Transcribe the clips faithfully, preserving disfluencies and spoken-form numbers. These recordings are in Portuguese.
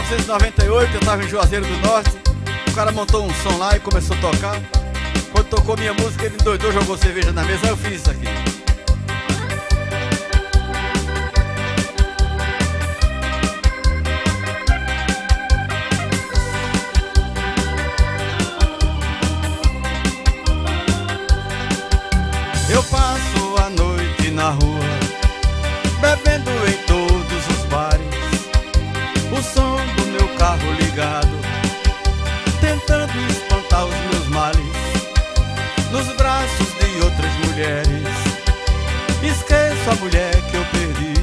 novecentos e noventa e oito, eu estava em Juazeiro do Norte. O cara montou um som lá e começou a tocar. Quando tocou minha música, ele endoidou, jogou cerveja na mesa. Aí eu fiz isso aqui. Eu passo a noite na rua, bebendo em todos os bares, o som do meu carro ligado, tentando espantar os meus males. Nos braços de outras mulheres, esqueço a mulher que eu perdi.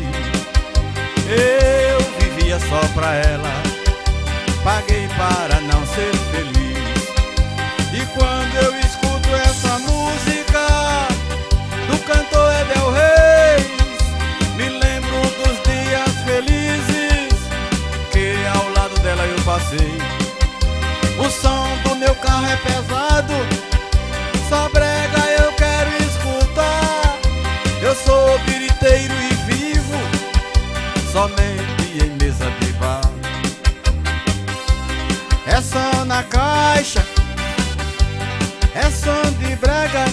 Eu vivia só pra ela, paguei para não ser feliz. E quando eu escuto essa música do cantor Edel Reis, me lembro dos dias felizes que ao lado dela eu passei. O som do meu carro é pesado, só brega eu quero escutar. Eu sou biriteiro e vivo somente em mesa de bar. É som na caixa, é som de brega,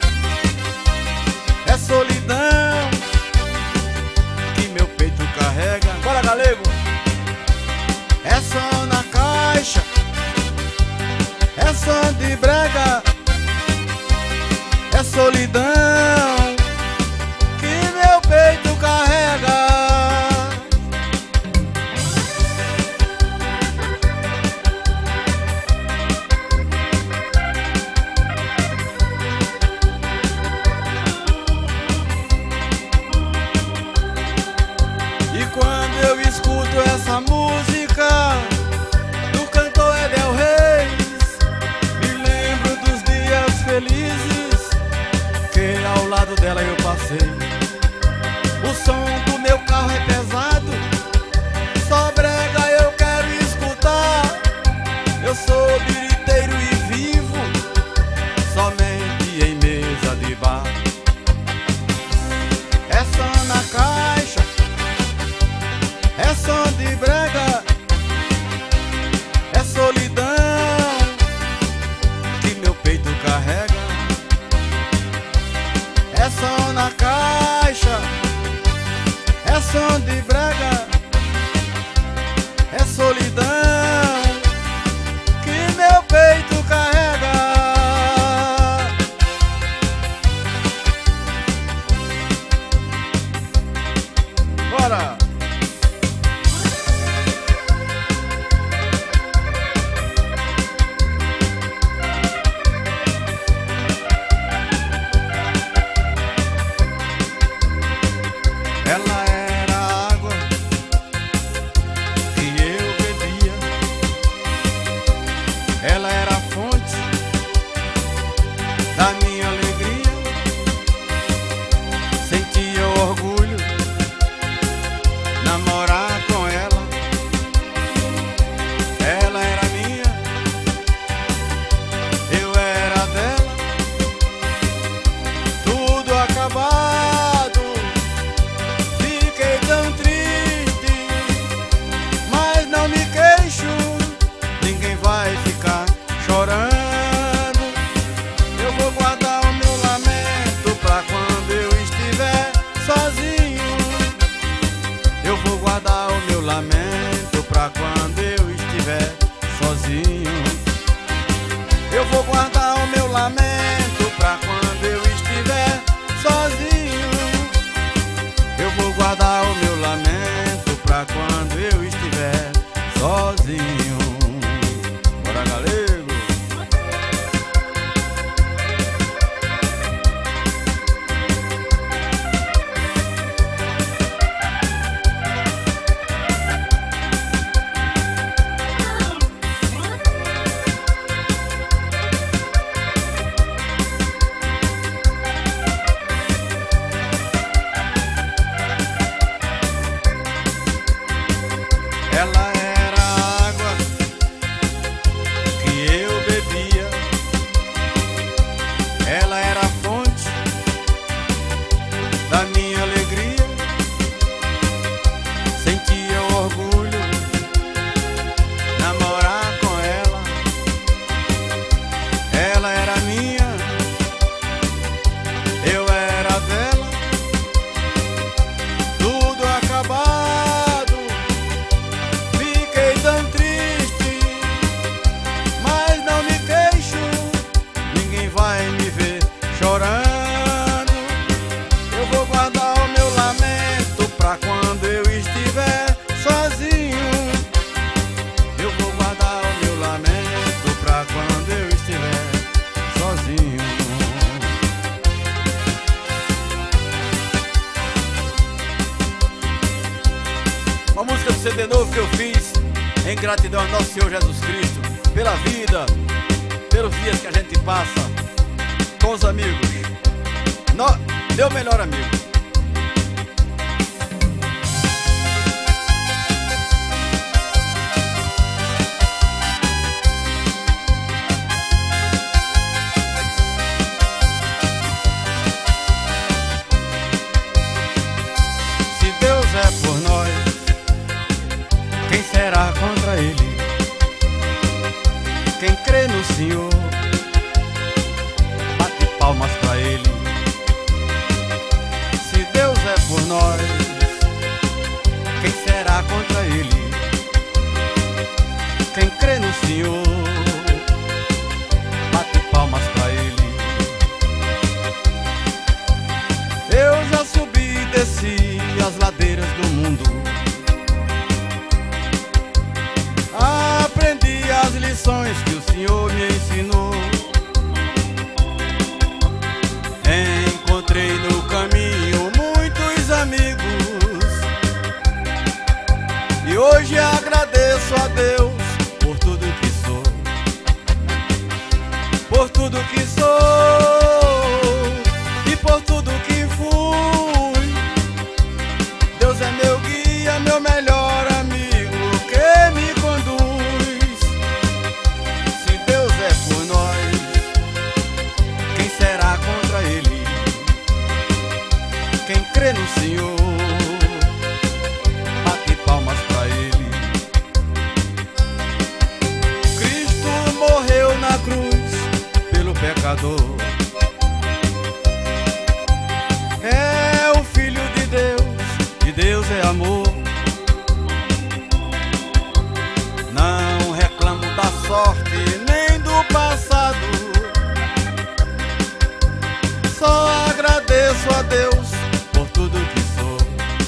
é solidão que meu peito carrega. Bora, galego! É som na caixa, é som de brega, é solidão que meu peito carrega. E quando eu escuto essa música do cantor Edel Reis, me lembro dos dias felizes que ao lado dela eu passei. O som do meu carro é pesado, só brega eu quero escutar. Eu sou biriteiro e vivo somente em mesa de bar. É som na caixa, é som de brega, é solidão que meu peito carrega. É som na caixa, C D novo que eu fiz em gratidão ao nosso Senhor Jesus Cristo, pela vida, pelos dias que a gente passa com os amigos. No, meu melhor amigo. Se Deus é por nós, quem será contra Ele? Quem crê no Senhor, bate palmas pra Ele. Se Deus é por nós, quem será contra Ele? Quem crê no Senhor, bate palmas pra Ele. Eu já subi e desci as ladeiras do mundo, aprendi as lições que o Senhor me ensinou. Encontrei no caminho muitos amigos e hoje agradeço a Deus por tudo que sou, por tudo que sou e por tudo que fui. Deus é meu guia, meu melhor amigo que me conduz. Se Deus é por nós, quem será contra Ele? Quem crê no Senhor, bate palmas pra Ele. Cristo morreu na cruz pelo pecador. É o Filho de Deus, e Deus é amor. Não reclamo da sorte nem do passado, só agradeço a Deus por tudo que sou,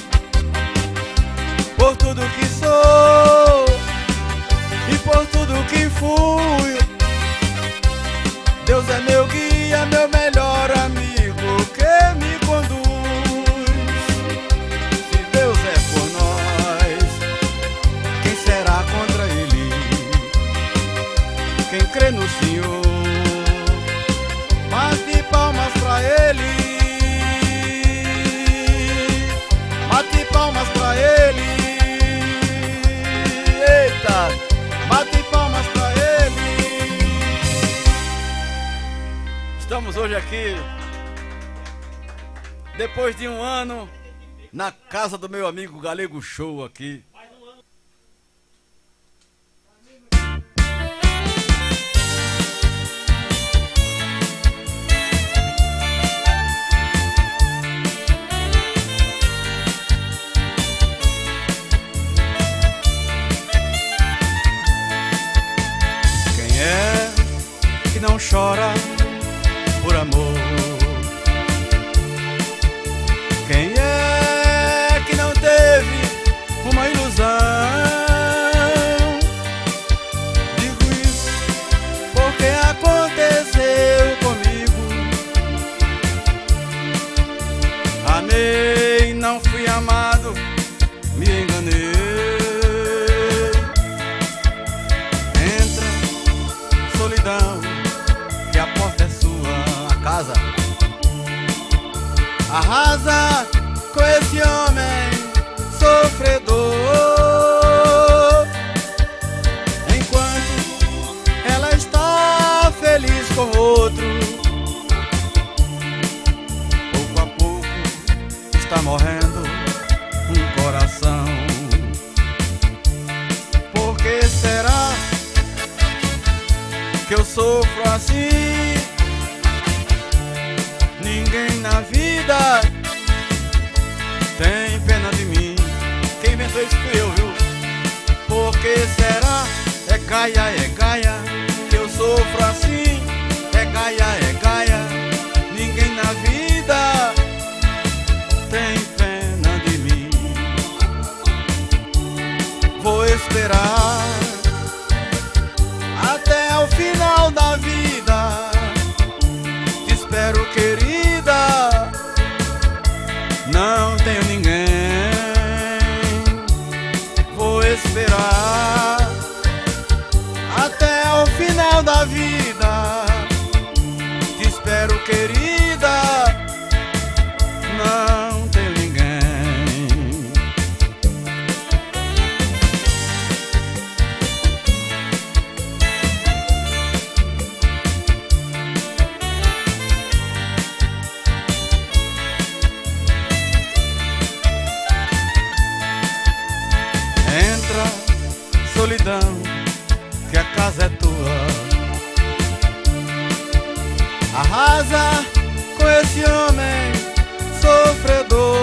por tudo que sou e por tudo que fui. Deus é meu guia, meu melhor amigo que me conduz. Se Deus é por nós, quem será contra Ele? Quem crê no Senhor, bate palmas pra Ele. Bate palmas pra Ele. Eita, bate palmas pra Ele. Estamos hoje aqui, depois de um ano, na casa do meu amigo Galego Show aqui. Quem é que não chora por amor? Quem é que não teve uma ilusão? Digo isso porque aconteceu comigo. Amei, não fui amado, me enganei. Entra, solidão, que a porta é sua, a casa. Arrasa com esse homem sofredor, enquanto ela está feliz com outro. Pouco a pouco está morrendo um coração. Por que será que eu sofro assim? Ninguém na vida tem pena de mim. Quem inventou isso fui eu, viu? Por que será? É Gaia, é Gaia, que eu sofro assim. É Gaia, é Gaia, ninguém na vida tem pena de mim. Vou esperar até o final da vida. Te espero, querida, não tenho ninguém. Vou com esse homem sofredor,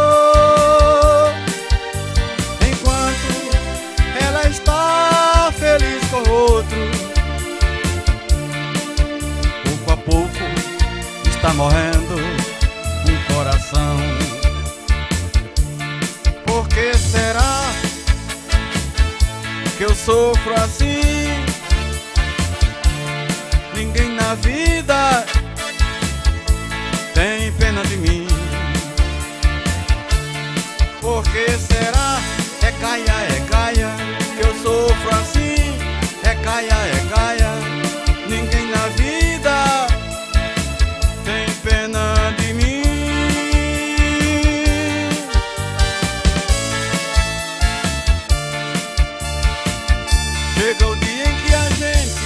enquanto ela está feliz com outro. Pouco a pouco está morrendo um coração. Por que será que eu sofro assim? Ninguém na vida tem pena de mim. Por que será? É caia, é caia, que eu sofro assim. É caia, é caia, ninguém na vida tem pena de mim. Chega o dia em que a gente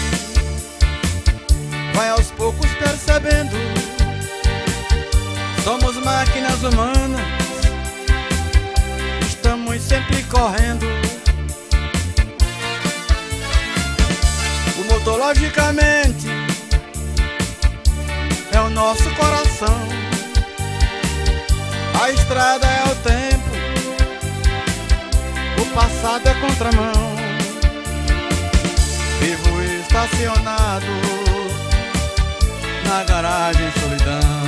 vai aos poucos percebendo, somos máquinas humanas, estamos sempre correndo. O motor, logicamente, é o nosso coração. A estrada é o tempo, o passado é contramão. Vivo estacionado na garagem solidão.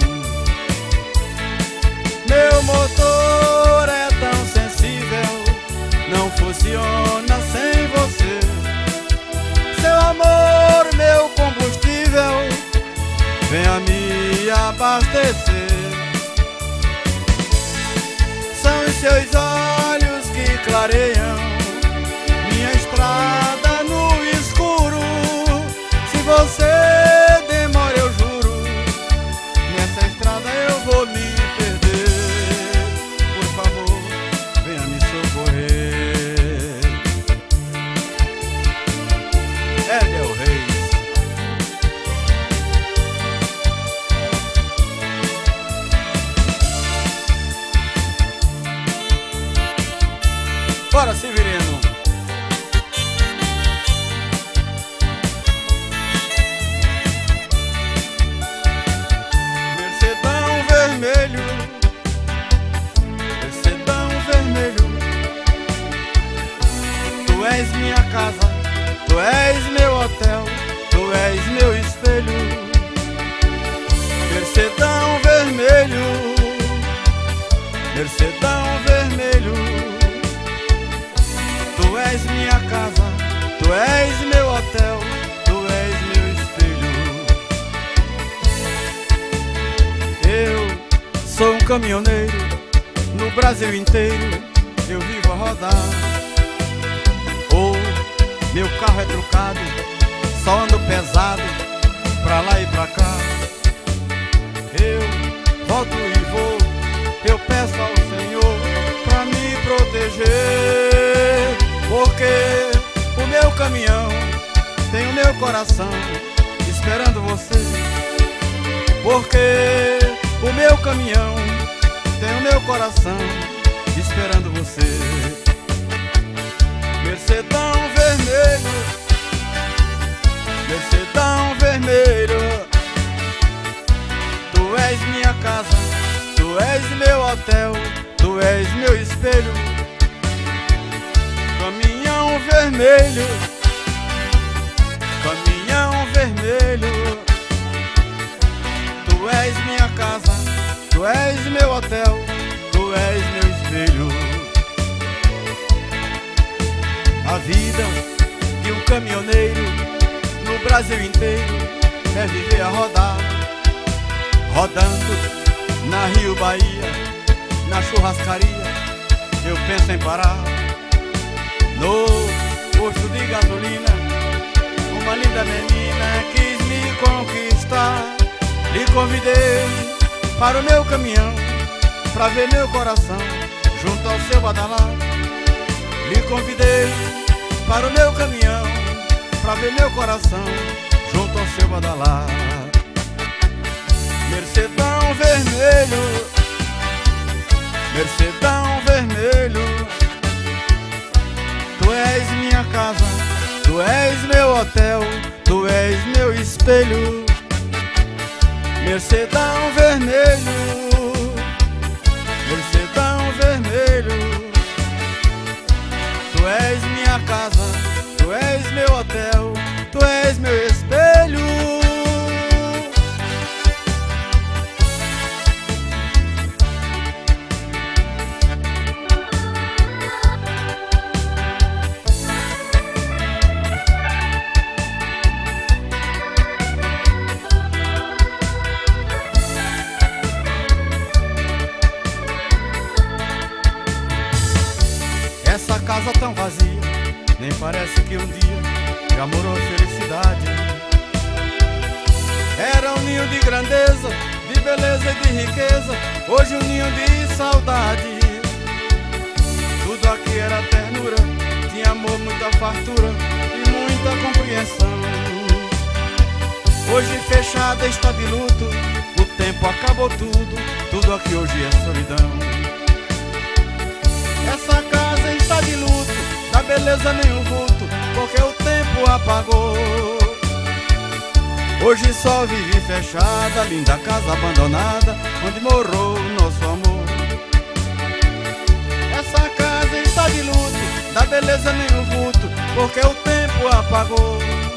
Meu motor é tão sensível, não funciona sem você. Seu amor, meu combustível, venha me abastecer. São os seus olhos que clareiam minha estrada no escuro. Se você demora, eu juro, nessa estrada eu vou me perder. Por favor, venha me socorrer. Hélio Reis. Bora, Severino. Mercedão vermelho, Mercedão vermelho, tu és minha casa, tu és meu hotel, tu és meu espelho. Mercedão vermelho, Mercedão vermelho, tu és minha casa, tu és meu hotel, tu és meu espelho. Eu sou um caminhoneiro, no Brasil inteiro eu vivo a rodar. Oh, meu carro é trucado, só ando pesado, pra lá e pra cá. Eu volto e vou, eu peço ao Senhor pra me proteger, porque o meu caminhão tem o meu coração esperando você. Porque o meu caminhão tem o meu coração esperando você. Mercedão vermelho, Mercedão vermelho, tu és minha casa, tu és meu hotel, tu és meu espelho. Caminhão vermelho, caminhão vermelho, tu és minha casa, tu és meu hotel, tu és meu espelho. A vida de um caminhoneiro no Brasil inteiro é viver a rodar, rodando na Rio Bahia, na churrascaria, eu penso em parar. No posto de gasolina, uma linda menina quis me conquistar. Lhe convidei para o meu caminhão, pra ver meu coração junto ao seu badalar. Lhe convidei para o meu caminhão, pra ver meu coração junto ao seu badalar. Mercedão vermelho, Mercedão vermelho, tu és minha casa, tu és meu hotel, tu és meu espelho. Mercedão vermelho, Mercedão vermelho, tu és minha casa, tu és meu hotel, tu és meu espelho. Essa casa tão vazia, nem parece que um dia já morou felicidade. Era um ninho de grandeza, de beleza e de riqueza, hoje um ninho de saudade. Tudo aqui era ternura, tinha amor, muita fartura e muita compreensão. Hoje fechada está de luto, o tempo acabou tudo, tudo aqui hoje é solidão. Essa casa está de luto, da beleza nem um vulto, porque o tempo apagou. Hoje só vive fechada, linda casa abandonada, onde morou o nosso amor. Essa casa está de luto, da beleza nem um vulto, porque o tempo apagou.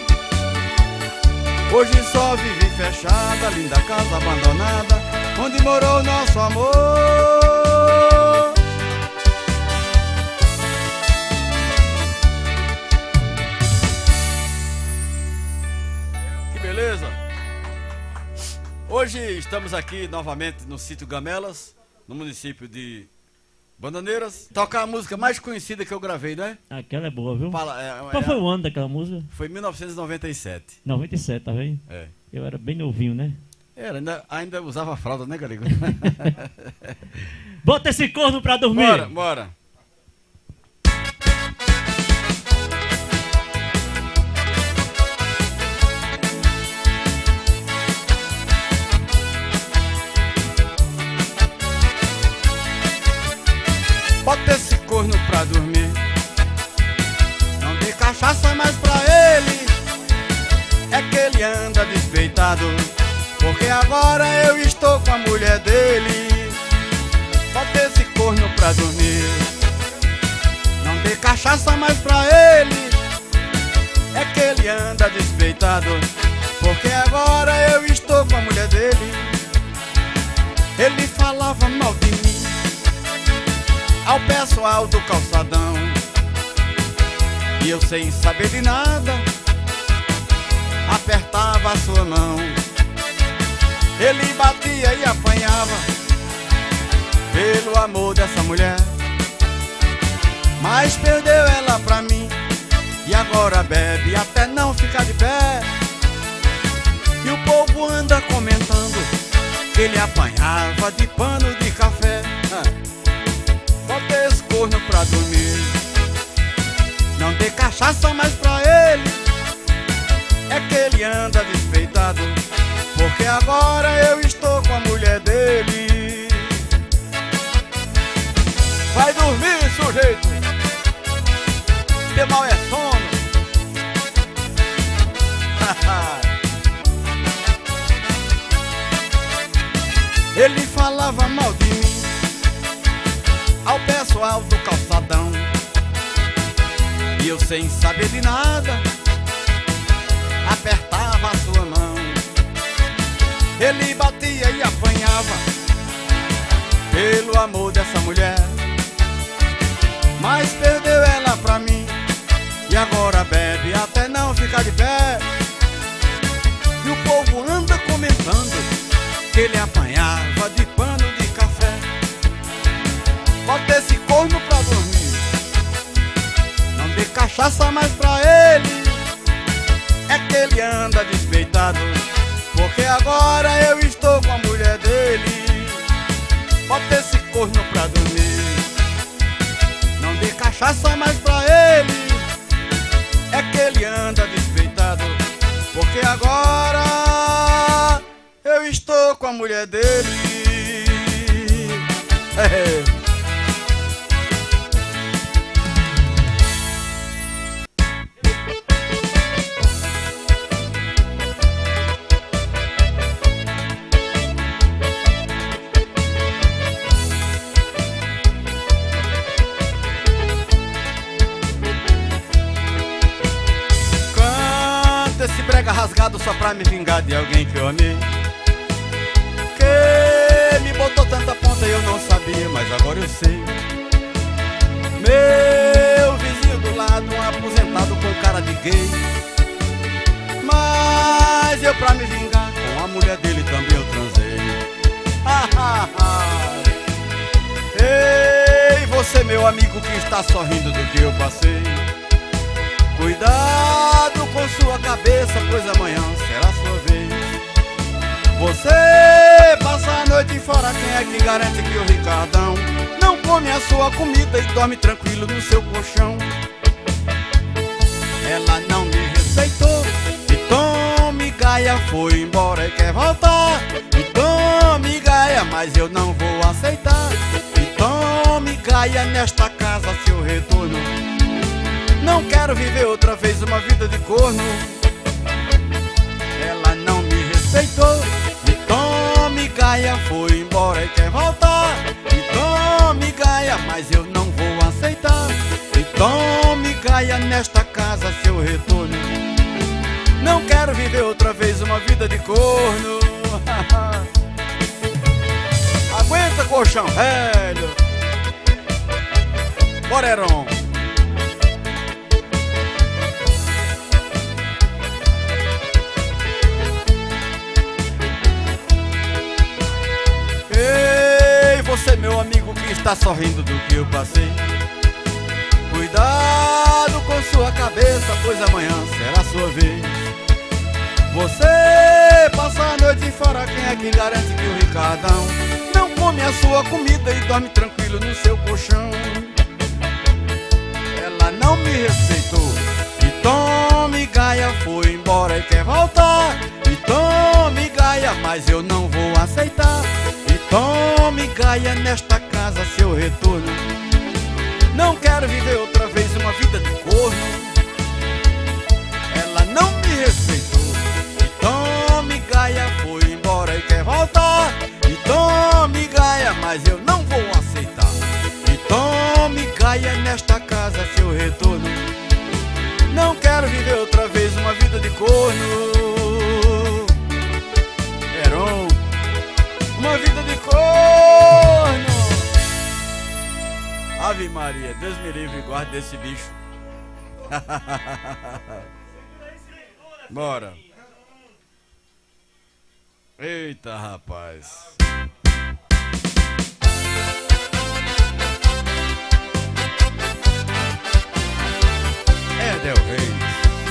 Hoje só vive fechada, linda casa abandonada, onde morou o nosso amor. Beleza? Hoje estamos aqui novamente no sítio Gamelas, no município de Bananeiras. Tocar a música mais conhecida que eu gravei, né? Aquela é boa, viu? Fala, é, Qual é, foi o ano daquela música? Foi em mil novecentos e noventa e sete. noventa e sete, tá vendo? É. Eu era bem novinho, né? Era, ainda, ainda usava fralda, né, Garigo? Bota esse corno pra dormir! Bora, bora! Bota esse corno pra dormir, não dê cachaça mais pra ele, é que ele anda despeitado, porque agora eu estou com a mulher dele. Bota esse corno pra dormir, não dê cachaça mais pra ele, é que ele anda despeitado, porque agora eu estou com a mulher dele. Ele falava mal de mim ao pessoal do calçadão, e eu sem saber de nada apertava a sua mão. Ele batia e apanhava pelo amor dessa mulher, mas perdeu ela pra mim e agora bebe até não ficar de pé. E o povo anda comentando que ele apanhava de pano de café. Bota esse corno pra dormir, não dê cachaça mais pra ele, é que ele anda despeitado, porque agora eu estou com a mulher dele. Vai dormir, sujeito, teu mal é sono. Ele falava mal de mim ao pessoal do calçadão, e eu sem saber de nada apertava a sua mão. Ele batia e apanhava pelo amor dessa mulher, mas perdeu ela pra mim e agora bebe até não ficar de pé. E o povo anda comentando que ele apanhava de pano de café. Bota esse corno pra dormir, não dê cachaça mais pra ele, é que ele anda despeitado, porque agora eu estou com a mulher dele. Bota esse corno pra dormir, não dê cachaça mais pra ele, é que ele anda despeitado, porque agora eu estou com a mulher dele. É. pecado só pra me vingar de alguém que eu amei, que me botou tanta ponta e eu não sabia, mas agora eu sei. Meu vizinho do lado, um aposentado com cara de gay, mas eu pra me vingar com a mulher dele também eu transei. Ei, você meu amigo que está sorrindo do que eu passei, cuidado com sua cabeça, pois amanhã será sua vez. Você passa a noite fora, quem é que garante que o Ricardão não come a sua comida e dorme tranquilo no seu colchão? Ela não me respeitou e tome gaia, foi embora e quer voltar. E tome gaia, mas eu não vou aceitar. E tome gaia nesta casa, seu retorno. Não quero viver outra vez uma vida de corno. Ela não me respeitou e tome gaia, foi embora e quer voltar. E tome gaia, mas eu não vou aceitar. E tome gaia nesta casa, seu retorno. Não quero viver outra vez uma vida de corno. Aguenta, colchão velho. Bora, Heron. Ei, você meu amigo que está sorrindo do que eu passei, cuidado com sua cabeça, pois amanhã será sua vez. Você passa a noite fora, quem é que garante que o Ricardão não come a sua comida e dorme tranquilo no seu colchão? Ela não me respeitou e tome gaia, foi embora e quer voltar. E tome gaia, mas eu não vou aceitar. E tome gaia nesta casa, seu retorno. Não quero viver outra vez uma vida de corno. Ela não me respeitou e tome gaia, foi embora e quer voltar. E tome gaia, mas eu não vou aceitar. E tome gaia nesta casa, seu retorno. Não quero viver outra vez uma vida de corno. Heron, uma vida de corno. Ave Maria, Deus me livre e guarde desse bicho. Bora. Eita, rapaz. É Del Reis.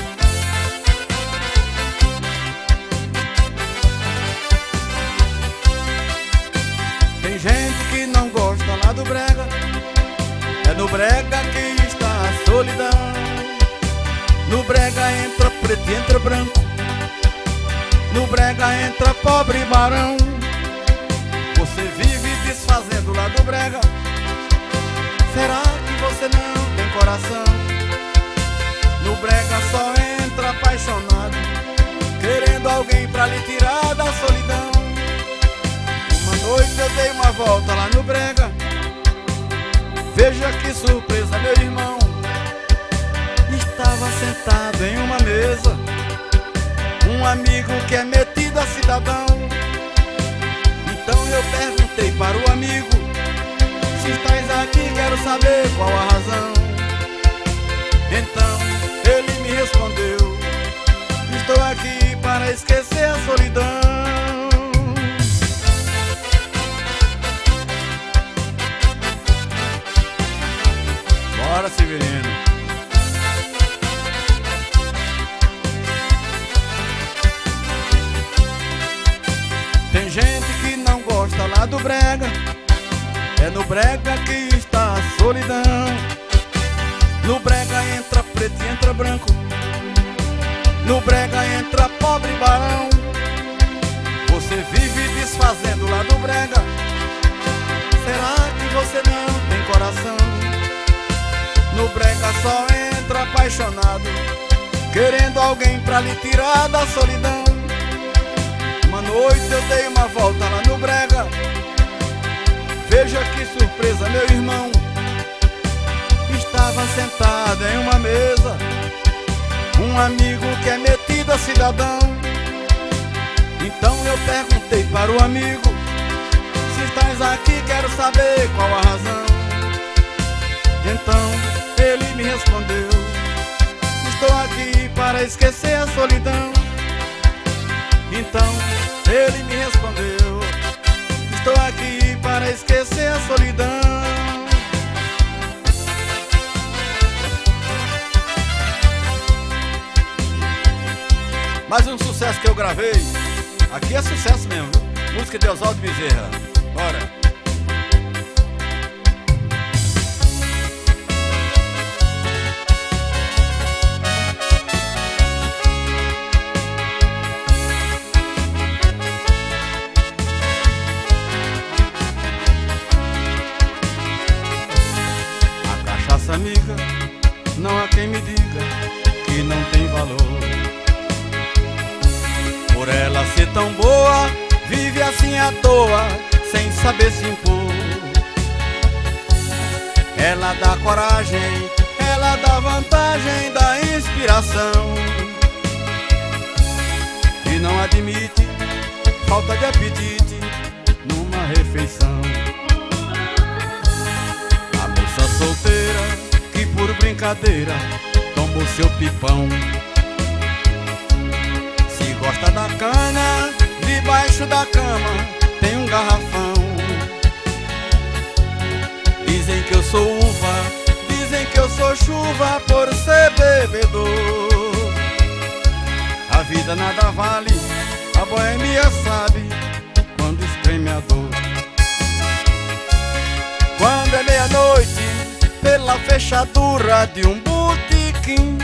Tem gente que não gosta lá do brega. É no brega que está a solidão. No brega entra preto e entra branco. No brega entra pobre e barão. Você vive desfazendo lá do brega. Será que você não tem coração? No brega só entra apaixonado, querendo alguém pra lhe tirar da solidão. Uma noite eu dei uma volta lá no brega. Veja que surpresa, meu irmão. Estava sentado em uma mesa um amigo que é metido a cidadão. Então eu perguntei para o amigo: se estás aqui, quero saber qual a razão. Então ele me respondeu: estou aqui para esquecer a solidão. Bora, Severino. Tem gente que não gosta lá do brega. É no brega que está a solidão. No brega entra preto e entra branco. No brega entra pobre e barão. Você vive desfazendo lá do brega. Será que você não tem coração? No brega só entra apaixonado, querendo alguém pra lhe tirar da solidão. Uma noite eu dei uma volta lá no brega. Veja que surpresa, meu irmão. Estava sentado em uma mesa um amigo que é metido a cidadão. Perguntei para o amigo: se estás aqui, quero saber qual a razão. Então ele me respondeu: estou aqui para esquecer a solidão. Então ele me respondeu: estou aqui para esquecer a solidão. Mais um sucesso que eu gravei. Aqui é sucesso mesmo, viu? Música de Oswaldo Bezerra. Bora! A cachaça amiga, não há quem me diga que não tem valor. Por ela ser tão boa, vive assim à toa, sem saber se impor. Ela dá coragem, ela dá vantagem, dá inspiração. E não admite falta de apetite numa refeição. A moça solteira que por brincadeira tomou seu pipão. Gosta da cana, debaixo da cama tem um garrafão. Dizem que eu sou uva, dizem que eu sou chuva por ser bebedor. A vida nada vale, a boemia sabe quando espreme a dor. Quando é meia-noite, pela fechadura de um botequim,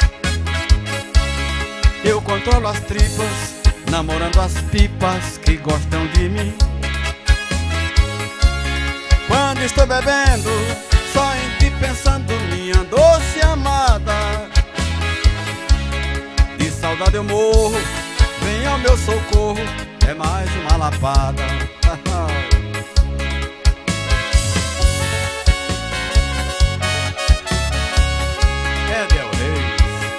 eu controlo as tripas, namorando as pipas que gostam de mim. Quando estou bebendo, só em ti pensando, minha doce amada. De saudade eu morro, vem ao meu socorro, é mais uma lapada. É Del Rey.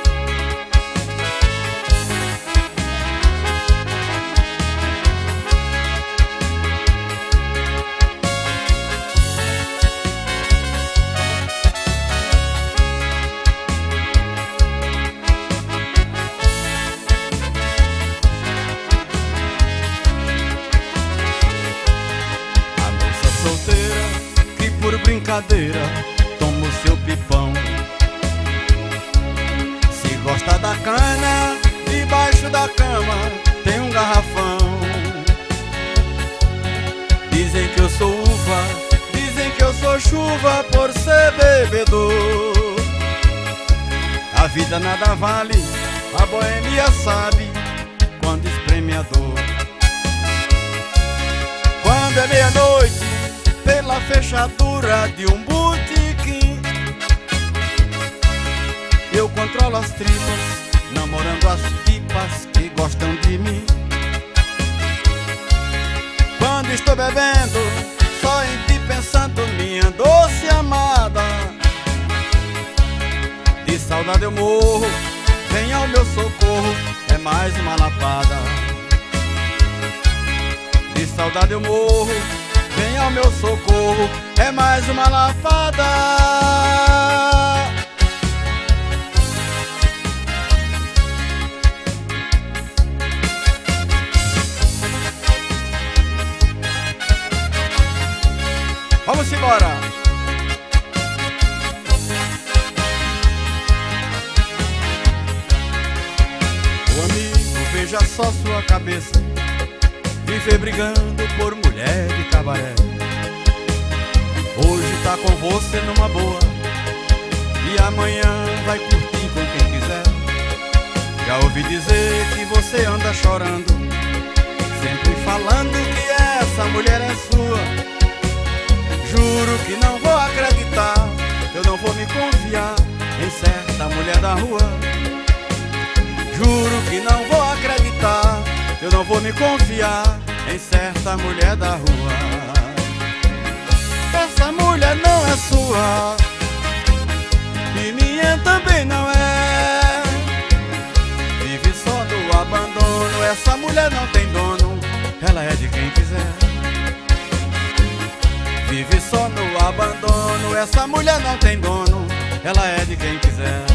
Por brincadeira, toma o seu pipão. Se gosta da cana, debaixo da cama tem um garrafão. Dizem que eu sou uva, dizem que eu sou chuva por ser bebedor. A vida nada vale, a boemia sabe quando espreme a dor. Quando é meia-noite, pela fechadura de um botequim, eu controlo as tripas, namorando as pipas que gostam de mim. Quando estou bebendo, só em ti pensando, minha doce amada. De saudade eu morro, vem ao meu socorro, é mais uma lapada. De saudade eu morro, vem ao meu socorro, é mais uma lapada. Vamos embora. Ô amigo, veja só sua cabeça, viver brigando por mulher de cabaré. Hoje tá com você numa boa e amanhã vai curtir com quem quiser. Já ouvi dizer que você anda chorando, sempre falando que essa mulher é sua. Juro que não vou acreditar, eu não vou me confiar em certa mulher da rua. Juro que não vou acreditar, eu não vou me confiar em certa mulher da rua. Essa mulher não é sua e minha também não é. Vive só do abandono, essa mulher não tem dono, ela é de quem quiser. Vive só no abandono, essa mulher não tem dono, ela é de quem quiser.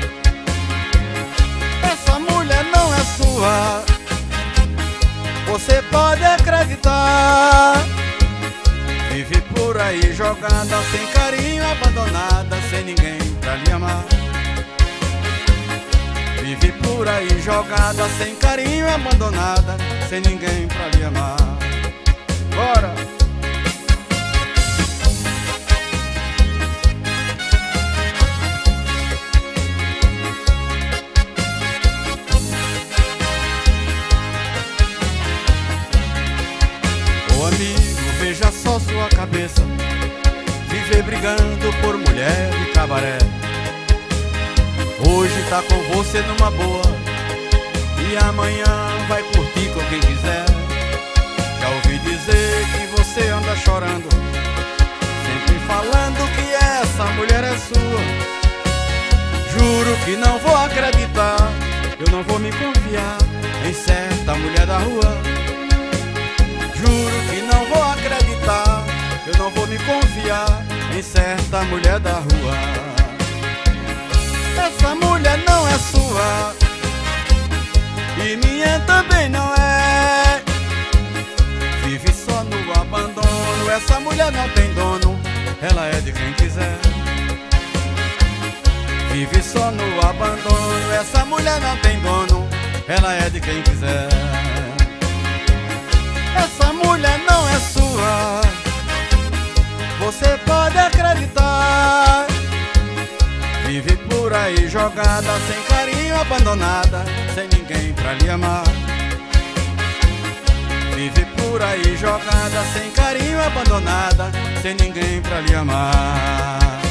Essa mulher não é sua, você pode acreditar. Vive por aí jogada, sem carinho, abandonada, sem ninguém pra lhe amar. Vive por aí jogada, sem carinho, abandonada, sem ninguém pra lhe amar. Bora! Ô amigo, veja só sua cabeça, viver brigando por mulher de cabaré. Hoje tá com você numa boa e amanhã vai curtir com quem quiser. Já ouvi dizer que você anda chorando, sempre falando que essa mulher é sua. Juro que não vou acreditar, eu não vou me confiar em certa mulher da rua. Juro que não vou acreditar, eu não vou me confiar em certa mulher da rua. Essa mulher não é sua e minha também não é. Vive só no abandono, essa mulher não tem dono, ela é de quem quiser. Vive só no abandono, essa mulher não tem dono, ela é de quem quiser. Essa mulher não é sua, você pode acreditar. Vive por aí jogada, sem carinho, abandonada, sem ninguém pra lhe amar. Vive por aí jogada, sem carinho, abandonada, sem ninguém pra lhe amar.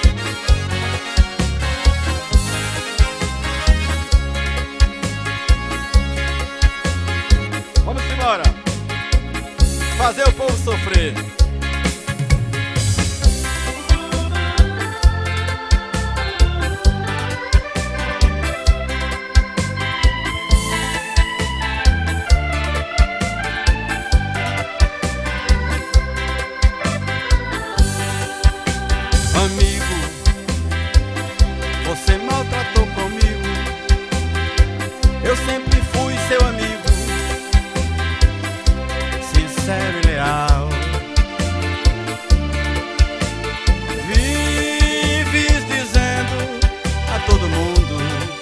Vamos embora, fazer o povo sofrer. Amigo, você maltratou comigo, eu sempre fui seu amigo, sincero e leal. Vives dizendo a todo mundo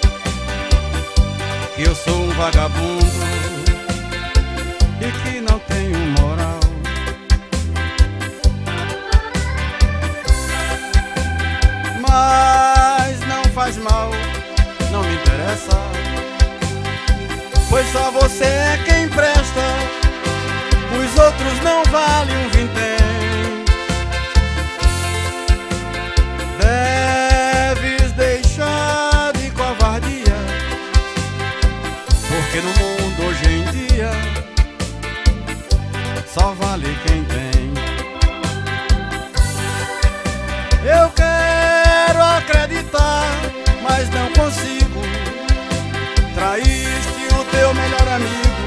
que eu sou um vagabundo e que não tenho moral. Mas não faz mal, não me interessa, pois só você é quem presta, os outros não valem um vintém. Deves deixar de covardia, porque no mundo hoje em dia só vale quem tem. Eu quero acreditar, mas não consigo. Traíste o teu melhor amigo,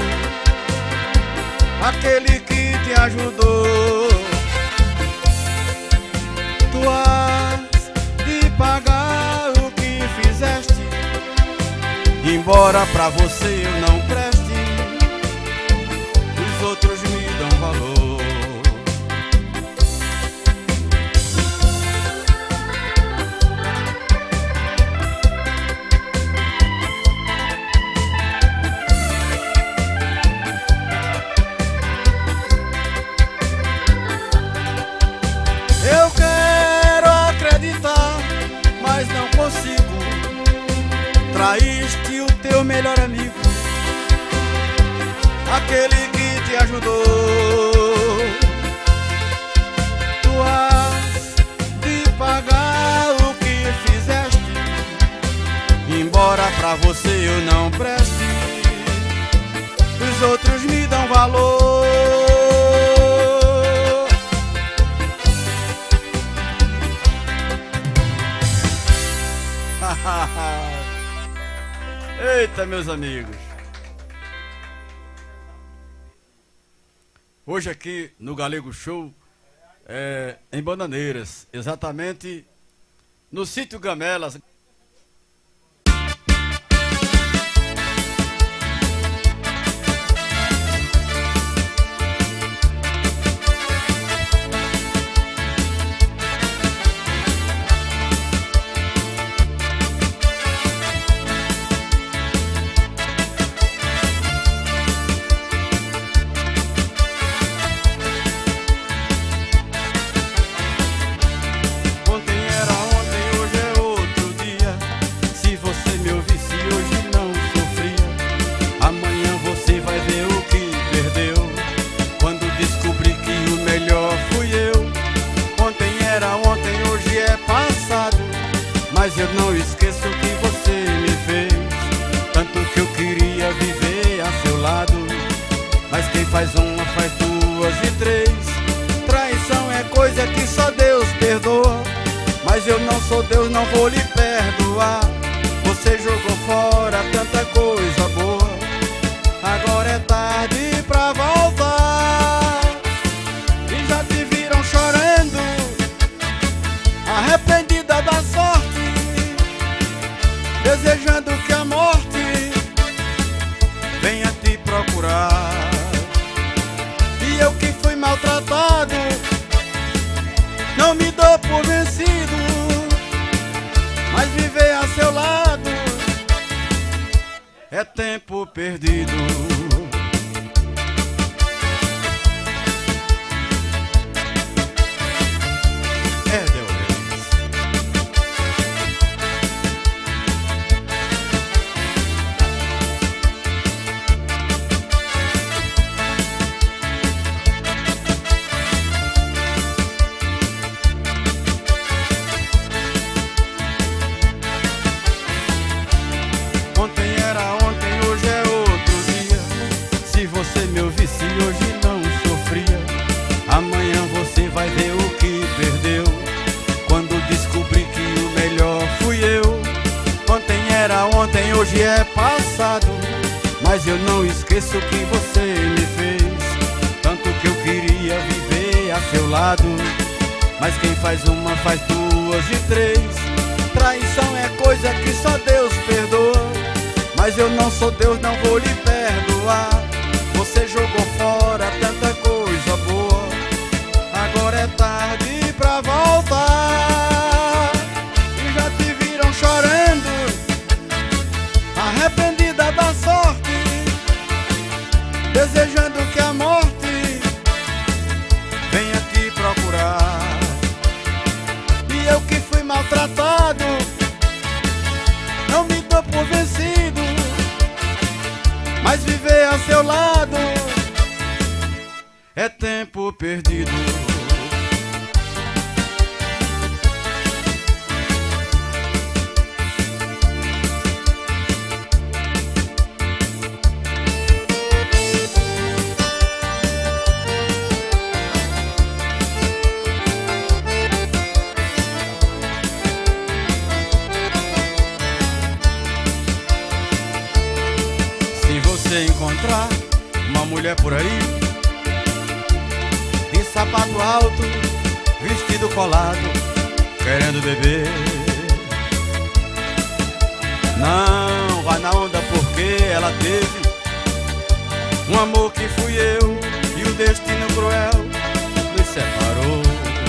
aquele que te ajudou. Tu has de pagar o que fizeste, embora pra você eu não preste, os outros me dão valor. Eu quero acreditar, mas não consigo. Traíste o teu melhor amigo, aquele que te ajudou. Tu has de pagar o que fizeste, embora pra você eu não preste, os outros me dão valor. Eita, meus amigos. Hoje aqui no Galego Show, é, em Bananeiras, exatamente no sítio Gamelas. Mas eu não esqueço o que você me fez. Tanto que eu queria viver a seu lado. Mas quem faz uma faz duas e três. Traição é coisa que só Deus perdoa. Mas eu não sou Deus, não vou lhe perdoar. Você jogou fora tanta coisa boa. Agora é tarde pra voltar. E já te viram chorando, arrependida da sorte, desejando que a morte venha te procurar. E eu que fui maltratado, não me dou por vencido, mas viver a seu lado é tempo perdido. Se você me ouvisse hoje não sofria. Amanhã você vai ver o que perdeu, quando descobri que o melhor fui eu. Ontem era ontem, hoje é passado, mas eu não esqueço o que você me fez. Tanto que eu queria viver a seu lado. Mas quem faz uma faz duas e três. Traição é coisa que só Deus perdoa. Mas eu não sou Deus, não vou lhe perdoar. Você jogou fora tanta coisa boa. Agora é tarde pra voltar. E já te viram chorando, arrependida da sorte, desejando que a morte venha te procurar. E eu que fui maltratado, não me dou por vencido, mas viver a seu lado é tempo perdido. Se você encontrar uma mulher por aí, de sapato alto, vestido colado, querendo beber, não vá na onda, porque ela teve um amor que fui eu, e o destino cruel nos separou.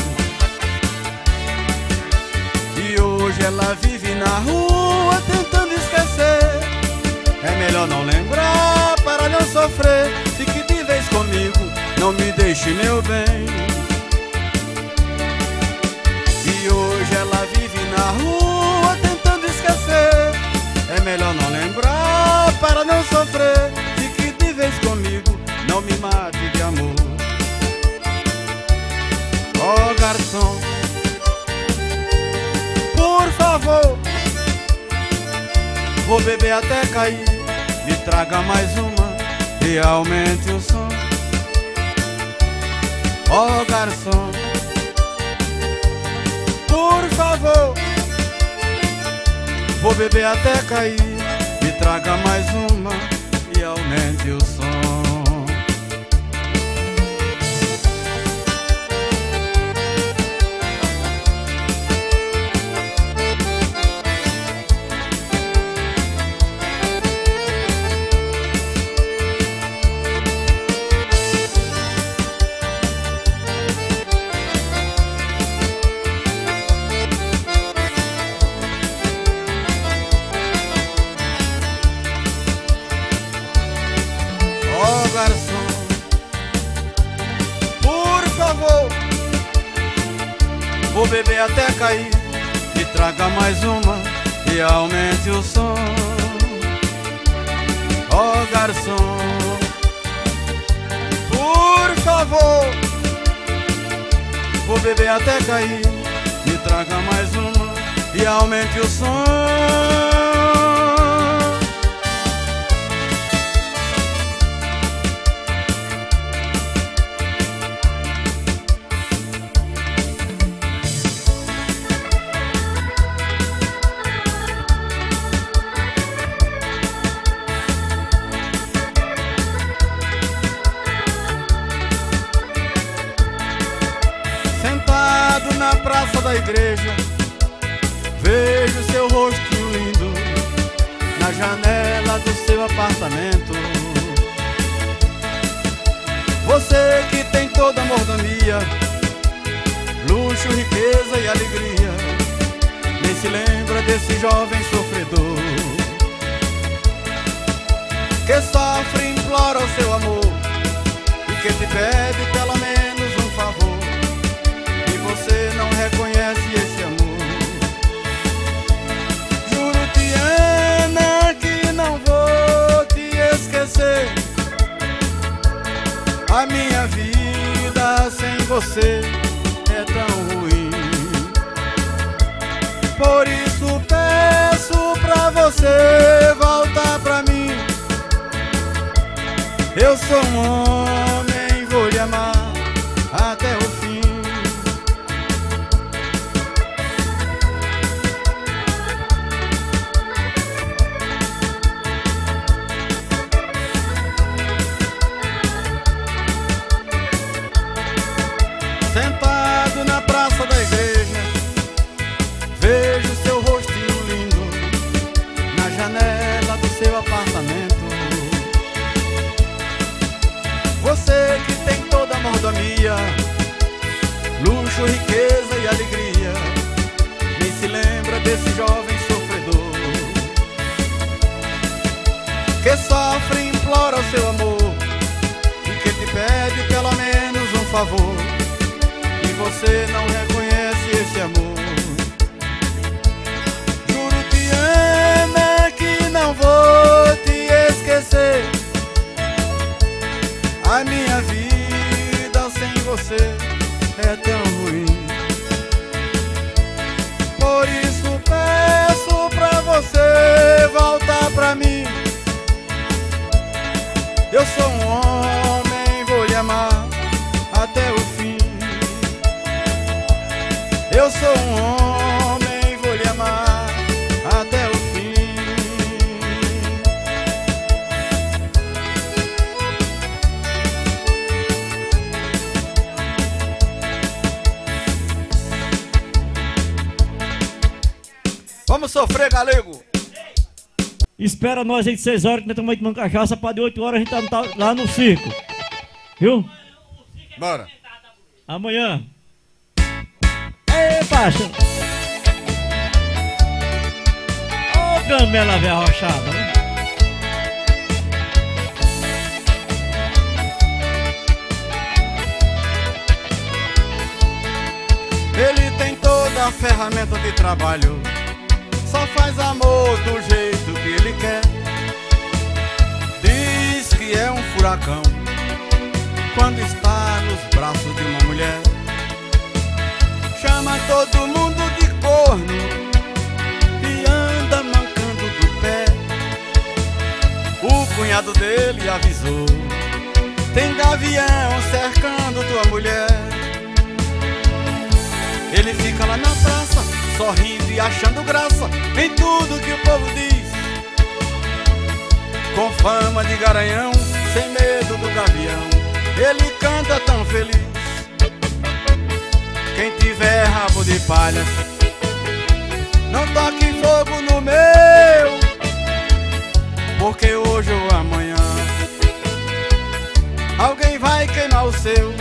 E hoje ela vive na rua tentando esquecer. É melhor não lembrar para não sofrer. Fique de vez comigo, não me deixe, meu bem. E hoje ela vive na rua tentando esquecer. É melhor não lembrar para não sofrer. Fique de vez comigo, não me mate de amor. Oh, garçom, por favor, vou beber até cair. Me traga mais uma e aumente o som. Oh, garçom, por favor, vou beber até cair. Me traga mais uma e aumente o som. Vou beber até cair, me traga mais uma e aumente o som. Ó garçom, por favor. Vou beber até cair, me traga mais uma e aumente o som. Sentado na praça da igreja, vejo seu rostinho lindo na janela do seu apartamento. Você que tem toda a mordomia, luxo, riqueza e alegria, nem se lembra desse jovem sofredor que sofre e implora o seu amor e que te pede pelo menos um favor. Você não reconhece esse amor. Juro-te, Ana, que não vou te esquecer. A minha vida sem você é tão ruim. Por isso peço pra você voltar pra mim. Eu sou um homem, vou lhe amar até o fim. Sentado na praça da igreja, vejo seu rostinho lindo na janela do seu apartamento. Você que tem toda a mordomia, luxo, riqueza e alegria, nem se lembra desse jovem sofredor que sofre e implora o seu amor e que te pede pelo menos um favor. Você não reconhece esse amor. Juro-te, Ana, que não vou te esquecer. A minha vida sem você é tão ruim. Por isso peço pra você voltar pra mim. Eu sou um homem, vou lhe amar até o fim. Eu sou um homem, vou lhe amar até o fim. Vamos sofrer, galego! Espera nós aí de seis horas que nós estamos aí tomando cachaça, para de oito horas a gente tá lá no circo. Viu? Bora! Amanhã. Ei, baixa! Ô, oh, gamela velha arrochada, né? Ele tem toda a ferramenta de trabalho, só faz amor do jeito que ele quer. Diz que é um furacão quando está nos braços de uma mulher. Chama todo mundo de corno e anda mancando do pé. O cunhado dele avisou: tem gavião cercando tua mulher. Ele fica lá na praça, sorrindo e achando graça em tudo que o povo diz. Com fama de garanhão, sem medo do gavião, ele canta tão feliz. Quem tiver rabo de palha, não toque fogo no meu, porque hoje ou amanhã alguém vai queimar o seu.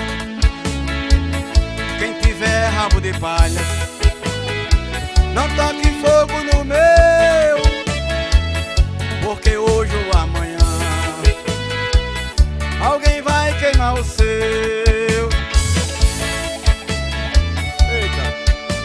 Quem tiver rabo de palha, não toque fogo no meu, porque hoje ou amanhã alguém vai queimar o seu. Eita.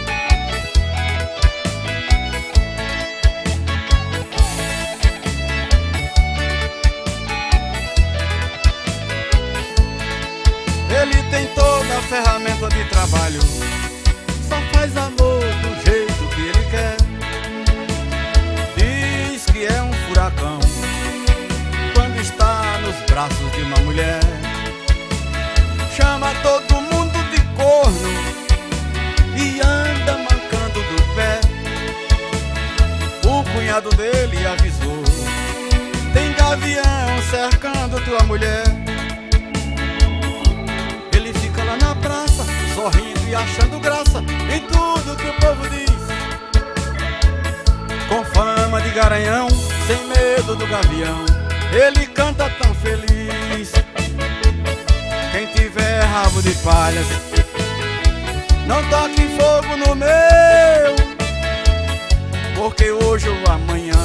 cunhado dele avisou: tem gavião cercando tua mulher. Ele fica lá na praça, sorrindo e achando graça em tudo que o povo diz. Com fama de garanhão, sem medo do gavião, ele canta tão feliz. Quem tiver rabo de palhas, não toque fogo no meu, porque hoje ou amanhã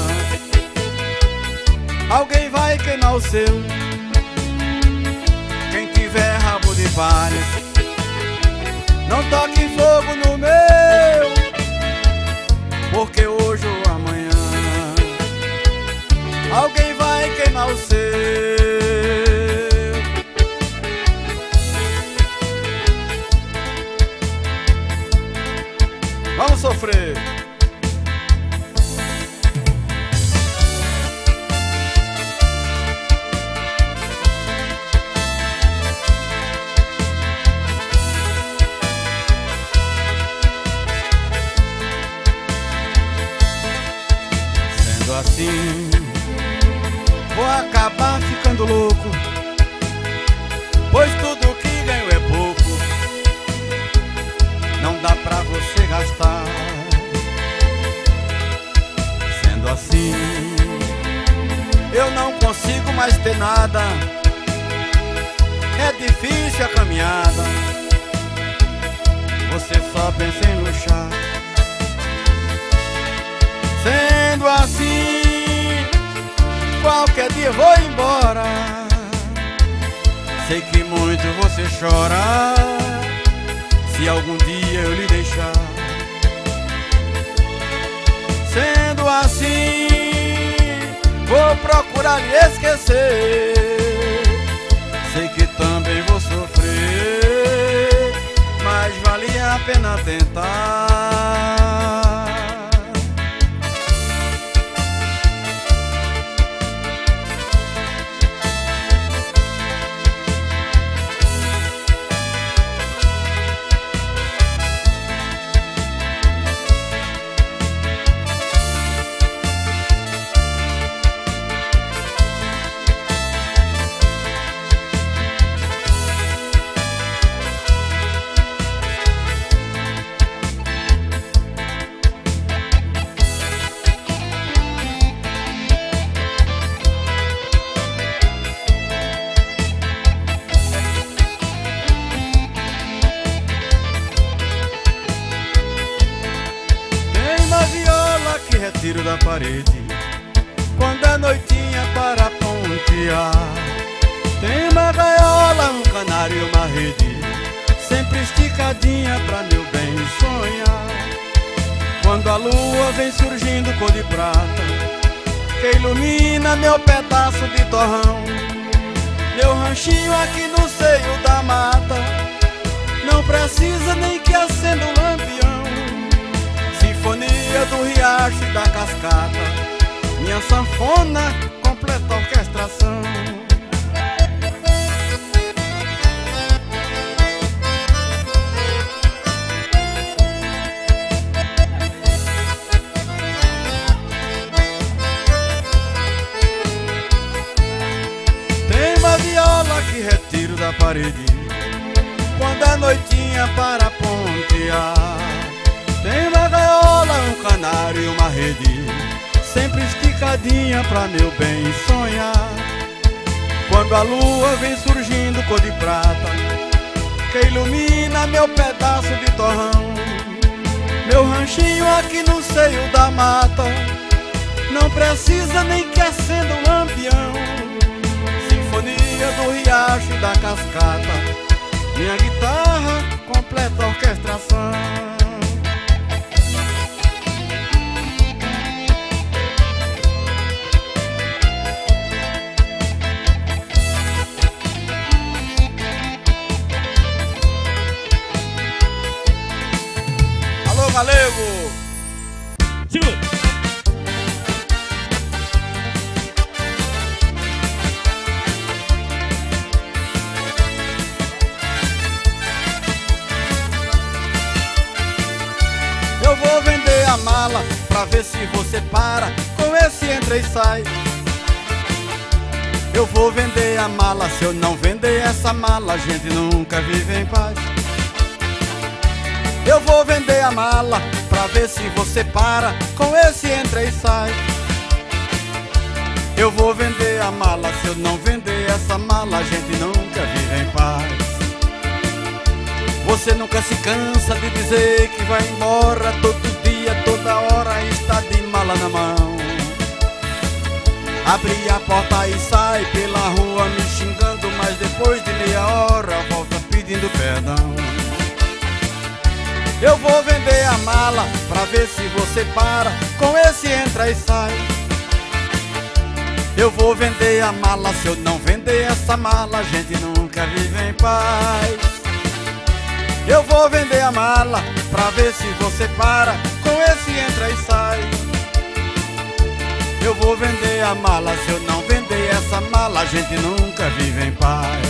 alguém vai queimar o seu. Quem tiver rabo de palhas, não toque fogo no meu, porque hoje ou amanhã alguém vai queimar o seu. Vamos sofrer. Sendo assim, vou acabar ficando louco, pois tudo que ganho é pouco, não dá pra você gastar. Sendo assim, eu não consigo mais ter nada, é difícil a caminhada, você só pensa em luxar. Sendo assim, qualquer dia vou embora, sei que muito você chora se algum dia eu lhe deixar. Sendo assim, vou procurar lhe esquecer, sei que também vou sofrer, mas vale a pena tentar. Retiro da parede quando a noitinha para pontear. Tem uma gaiola, um canário e uma rede, sempre esticadinha pra meu bem sonhar. Quando a lua vem surgindo cor de prata, que ilumina meu pedaço de torrão, meu ranchinho aqui no seio da mata, não precisa nem que acenda o lampião. Sinfonia do riacho e da cascata, minha sanfona completa a orquestração. Tem uma viola que retiro da parede quando a noitinha para pontear. Tem uma gaiola, um canário e uma rede, sempre esticadinha pra meu bem sonhar. Quando a lua vem surgindo cor de prata, que ilumina meu pedaço de torrão, meu ranchinho aqui no seio da mata, não precisa nem que acenda um lampião. Sinfonia do riacho e da cascata, minha guitarra completa a orquestração. Galego! Segura! Eu vou vender a mala pra ver se você para com esse entra e sai. Eu vou vender a mala, se eu não vender essa mala, a gente nunca vive em paz. Eu vou vender a mala pra ver se você para com esse entra e sai. Eu vou vender a mala, se eu não vender essa mala, a gente nunca vive em paz. Você nunca se cansa de dizer que vai embora, todo dia, toda hora está de mala na mão. Abre a porta e sai pela rua me xingando, mas depois de meia hora volta pedindo perdão. Eu vou vender a mala pra ver se você para com esse entra e sai. Eu vou vender a mala, se eu não vender essa mala, a gente nunca vive em paz. Eu vou vender a mala pra ver se você para com esse entra e sai. Eu vou vender a mala, se eu não vender essa mala, a gente nunca vive em paz.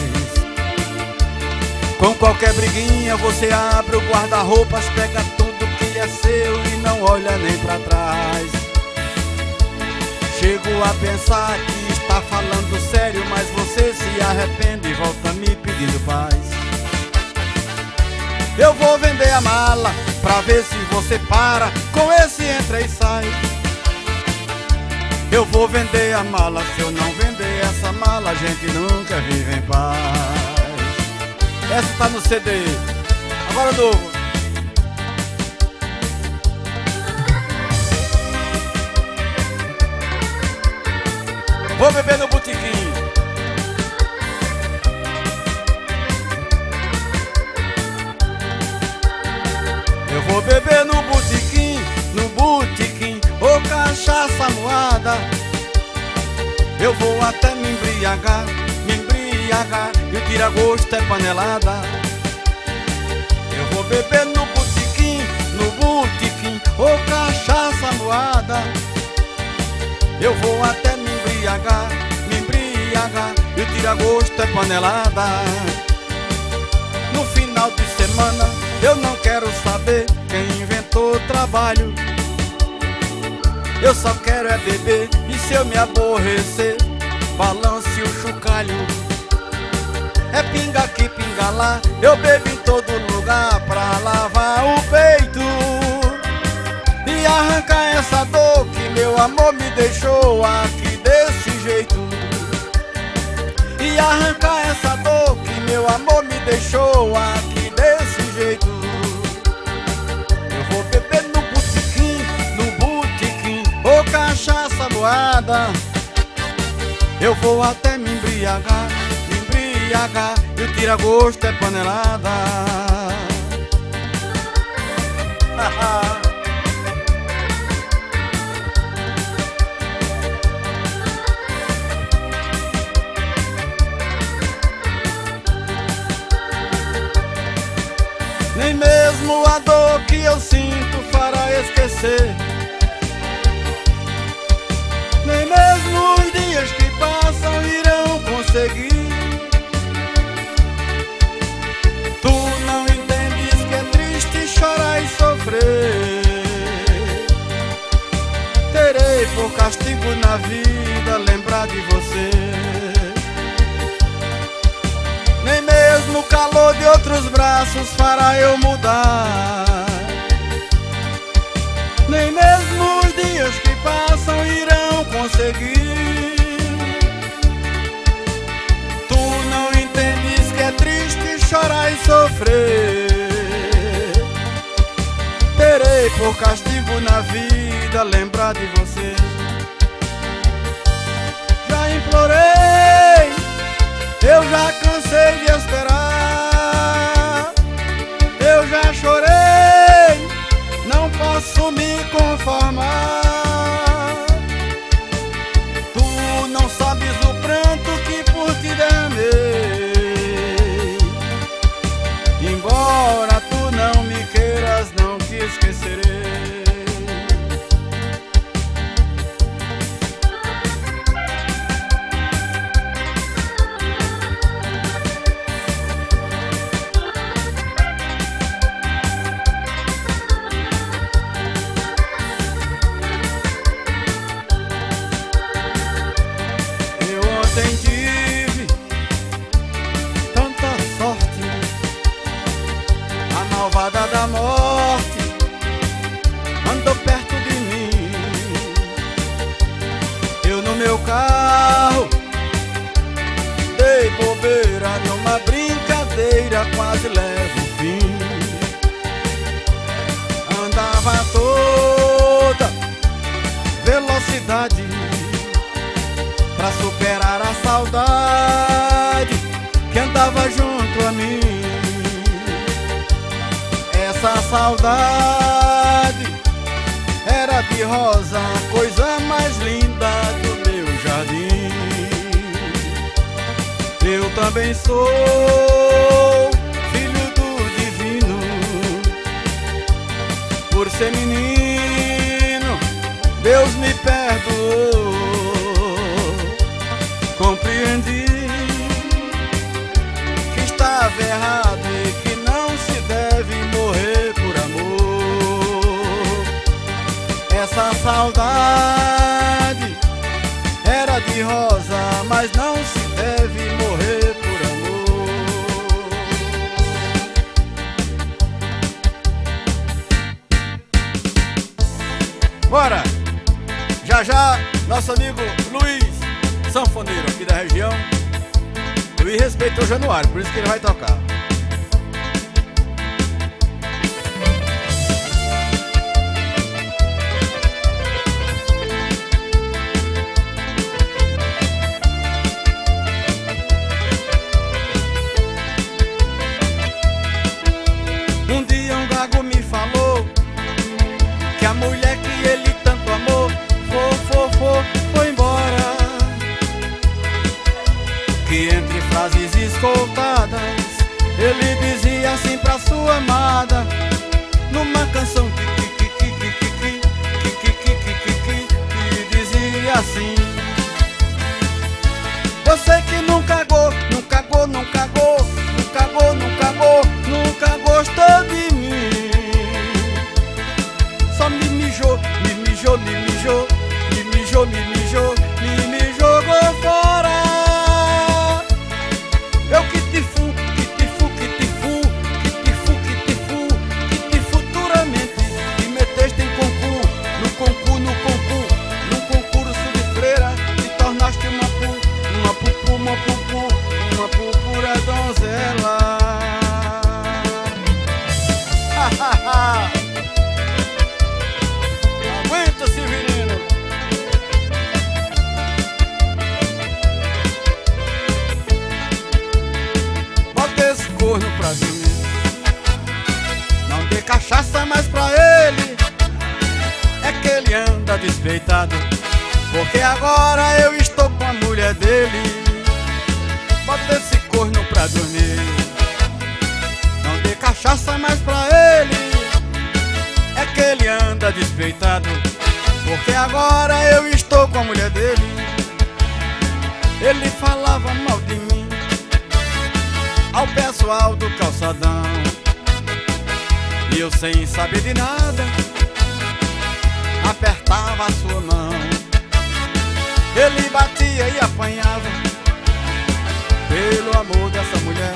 Com qualquer briguinha você abre o guarda-roupas, pega tudo que é seu e não olha nem pra trás. Chego a pensar que está falando sério, mas você se arrepende e volta me pedindo paz. Eu vou vender a mala pra ver se você para com esse entra e sai. Eu vou vender a mala, se eu não vender essa mala, a gente nunca vive em paz. Essa tá no C D. Agora novo. Vou beber no botequim. Eu vou beber no botequim, no botequim, ô cachaça moada. Eu vou até me embriagar, me embriagar, e o tira-gosto é panelada. Eu vou beber no botequim, no botequim, ô cachaça moada. Eu vou até me embriagar, me embriagar, e o tira-gosto é panelada. No final de semana eu não quero saber quem inventou trabalho. Eu só quero é beber, e se eu me aborrecer, balance o chocalho. É pinga aqui, pinga lá, eu bebo em todo lugar pra lavar o peito e arrancar essa dor que meu amor me deixou aqui desse jeito. E arrancar essa dor que meu amor me deixou aqui desse jeito. Eu vou beber no botequim, no botequim, ô cachaça moada. Eu vou até me embriagar, me embriagar, e o tira-gosto é panelada. Nem mesmo a dor que eu sinto fará esquecer, nem mesmo os dias que passam irão conseguir. Tu não entendes que é triste chorar e sofrer. Terei por castigo na vida lembrar de você. Nem mesmo o calor de outros braços fará eu mudar. Nem mesmo os dias que passam irão conseguir. Tu não entendes que é triste chorar e sofrer. Terei por castigo na vida lembrar de você. Já implorei, eu já cansei de esperar. Eu já chorei, não posso me conformar. Tu não sabes o pranto que por ti derramei. Embora tu não me queiras, não te esquecerei. espada da morte andou perto de mim. Eu no meu carro dei bobeira numa brincadeira, quase levo o fim. Andava a toda velocidade pra superar a saudade que andava junto a mim. Essa saudade era de rosa, a coisa mais linda do meu jardim. Eu também sou filho do divino, por ser menino Deus me perdoou. Compreendi que estava errado e que não se deve morrer por amor. Essa saudade era de rosa, mas não se deve morrer por amor. Bora! Já já, nosso amigo Luiz, sanfoneiro aqui da região. Luiz respeitou o Januário, por isso que ele vai tocar. Um dia um gago me falou que a mulher que ele tanto amou foi, foi, foi, foi embora. Que entre frases escoltadas ele dizia assim pra sua amada, numa canção que que que que que que que que que que que dizia assim: você que nunca gostou, nunca gostou, nunca gostou, nunca gostou, nunca gostou, nunca gostou de mim, só me mijou, me mijou, me mijou, me mijou, me mijou, me me jogou fora. Eu que te fu, que te fu, que te fu, que te fu, que te fu, que te futuramente me meteste em concurso, no concurso, no concurso, num concurso de freira, te tornaste uma pu, uma pupu, uma pupu, uma pupura donzela. Aguenta, Severino. Bota esse corno pra dormir, não dê cachaça mais pra ele, é que ele anda despeitado, porque agora eu estou com a mulher dele. Bota esse corno pra dormir, não dê cachaça mais pra ele, é que ele anda despeitado, porque agora eu estou com a mulher dele. Ele falava mal de mim ao pessoal do calçadão, e eu sem saber de nada apertava a sua mão. Ele batia e apanhava pelo amor dessa mulher,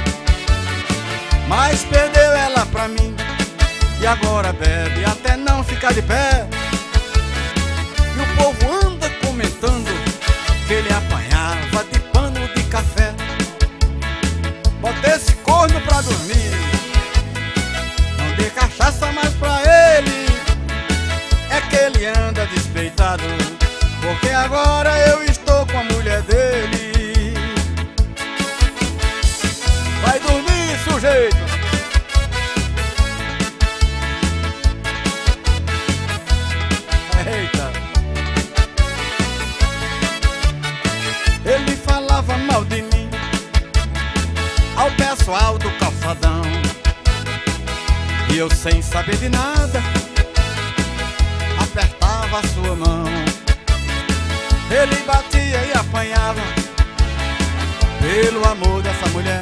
mas perdeu ela pra mim e agora bebe até não ficar de pé. E o povo anda comentando que ele apanhava de pano de café. Bota esse corno pra dormir, não dê cachaça mais pra ele, é que ele anda despeitado, porque agora eu estou com a mulher dele. Vai dormir, sujeito. Eita. Ele falava mal de mim ao pessoal do calçadão, e eu sem saber de nada apertava a sua mão. Ele batia e apanhava pelo amor dessa mulher,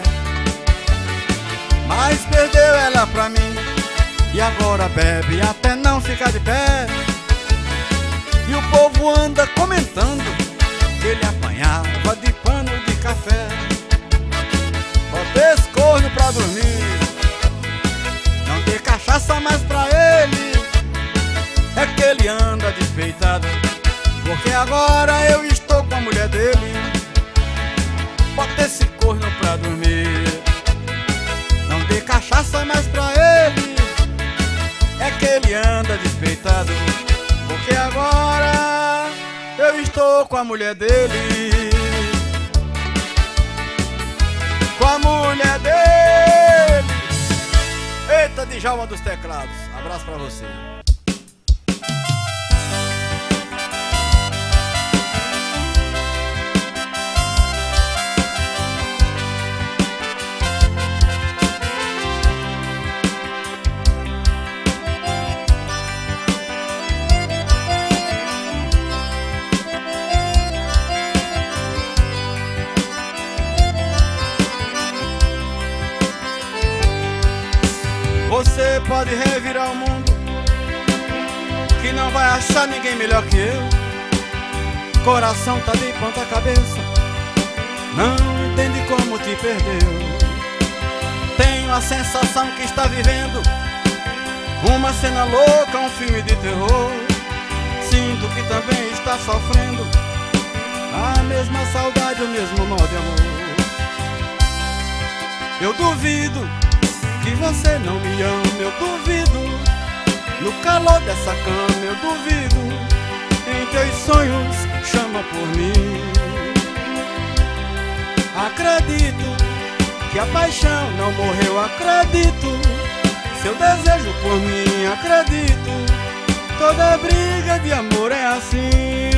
mas perdeu ela pra mim e agora bebe até não ficar de pé. E o povo anda comentando que ele apanhava de pano de café. Bota esse corno pra dormir, não dê dê cachaça mais pra ele, é que ele anda despeitado, porque agora eu estou com a mulher dele. Bota esse corno pra dormir. Não dê cachaça mais pra ele, é que ele anda despeitado, porque agora eu estou com a mulher dele. Com a mulher dele. Eita, Djalma dos teclados. Abraço pra você. Você pode revirar o mundo, que não vai achar ninguém melhor que eu. Coração tá de ponta cabeça, não entende como te perdeu. Tenho a sensação que está vivendo uma cena louca, um filme de terror. Sinto que também está sofrendo a mesma saudade, o mesmo mal de amor. Eu duvido que você não me ama, eu duvido. No calor dessa cama eu duvido. Em teus sonhos chama por mim. Acredito que a paixão não morreu, acredito. Seu desejo por mim, acredito. Toda briga de amor é assim.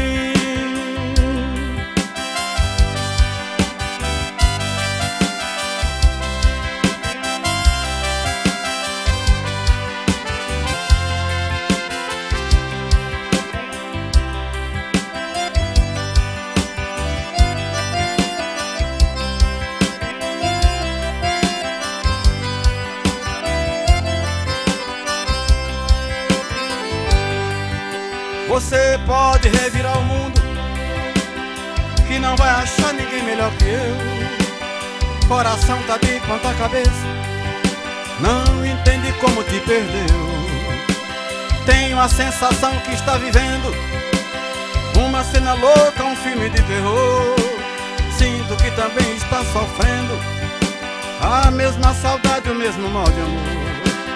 Você pode revirar o mundo, que não vai achar ninguém melhor que eu. Coração tá de ponta cabeça, não entende como te perdeu. Tenho a sensação que está vivendo uma cena louca, um filme de terror. Sinto que também está sofrendo a mesma saudade, o mesmo mal de amor.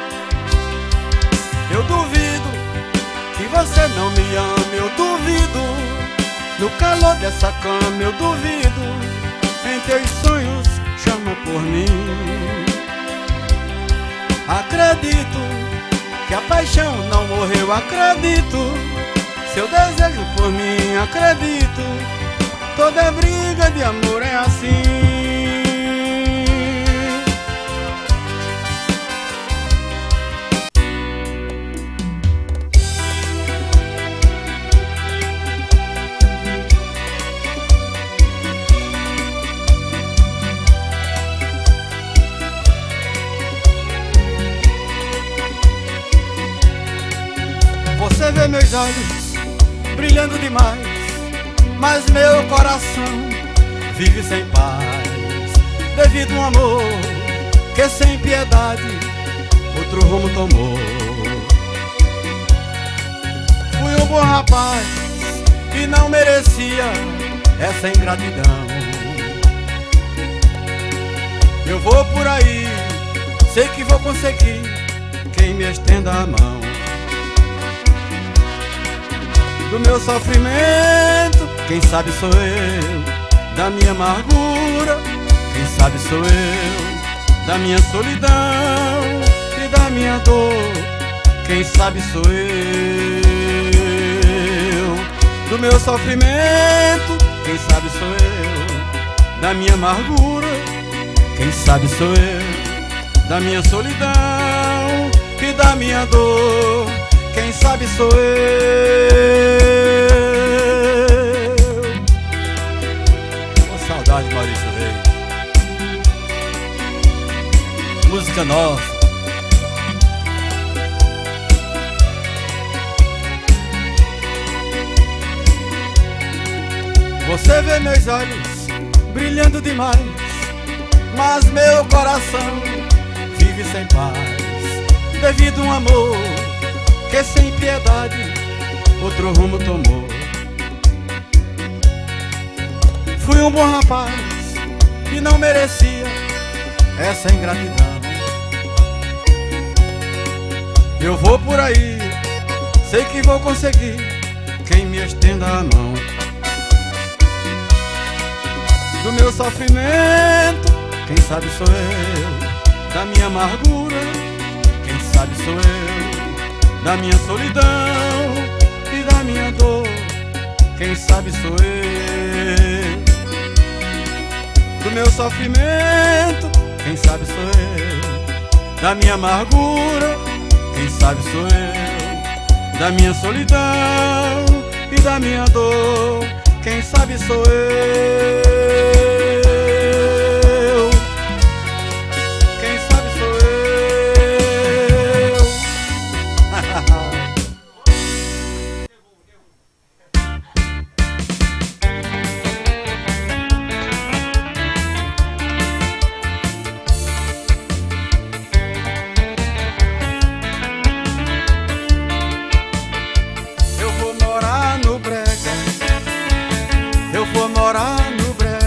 Eu duvido que você não me ama, eu duvido. No calor dessa cama eu duvido. Em teus sonhos chama por mim. Acredito que a paixão não morreu, acredito. Seu desejo por mim, acredito. Toda briga de amor é assim. Você vê meus olhos brilhando demais, mas meu coração vive sem paz, devido a um amor que sem piedade outro rumo tomou. Fui um bom rapaz e não merecia essa ingratidão. Eu vou por aí, sei que vou conseguir quem me estenda a mão. Do meu sofrimento, quem sabe sou eu. Da minha amargura, quem sabe sou eu. Da minha solidão e da minha dor, quem sabe sou eu. Do meu sofrimento, quem sabe sou eu. Da minha amargura, quem sabe sou eu. Da minha solidão e da minha dor, quem sabe sou eu. Com saudade, Maurício Reis. Música nova. Você vê meus olhos brilhando demais, mas meu coração vive sem paz, devido a um amor que sem piedade outro rumo tomou. Fui um bom rapaz que não merecia essa ingratidão. Eu vou por aí, sei que vou conseguir quem me estenda a mão. Do meu sofrimento, quem sabe sou eu. Da minha amargura, quem sabe sou eu. Da minha solidão e da minha dor, quem sabe sou eu. Do meu sofrimento, quem sabe sou eu. Da minha amargura, quem sabe sou eu. Da minha solidão e da minha dor, quem sabe sou eu. Quem sabe sou eu. Eu vou morar no brega, eu vou morar no brega.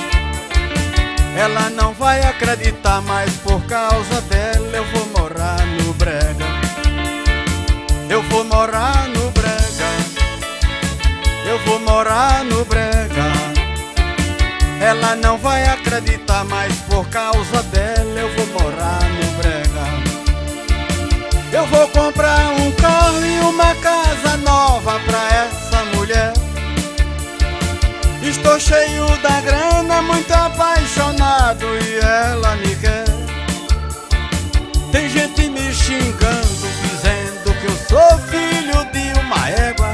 Ela não vai acreditar, mas por causa dela eu vou morar no brega. Eu vou morar no brega, eu vou morar no brega. Ela não vai acreditar, mas por causa dela eu vou morar no brega. Eu vou comprar um carro e uma casa nova pra essa mulher. Estou cheio da grana, muito apaixonado e ela me quer. Tem gente me xingando, dizendo que eu sou filho de uma égua,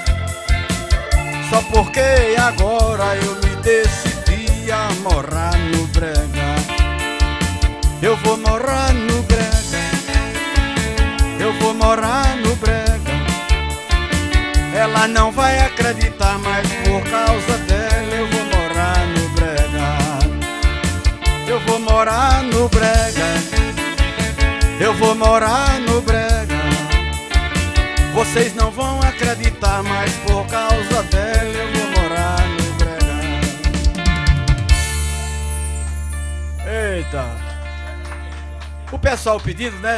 só porque agora eu me decidi a morar no brega. Eu vou morar no brega, eu vou morar no brega. Ela não vai acreditar, mas por causa dela eu vou morar no brega. Eu vou morar no brega, eu vou morar no brega. Vocês não vão acreditar, mas por causa dela eu vou morar no brega. Eita! O pessoal pedindo, né?